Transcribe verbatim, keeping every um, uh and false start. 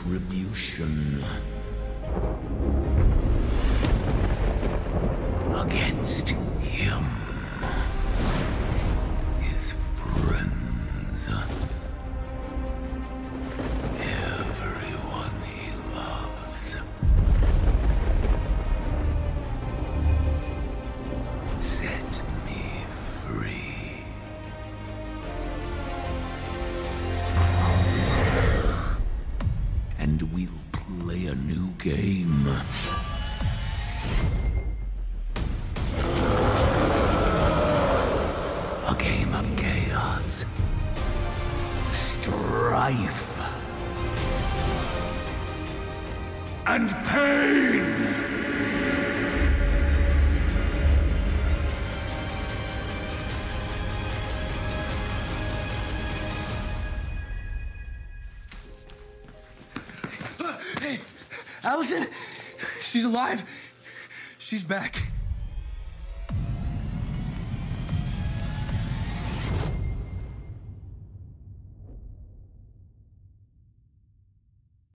retribution against him, his friends, everyone he loves. Set me free. And we'll play a new game. A game of chaos, strife, and pain! Hey, Allison, she's alive. She's back.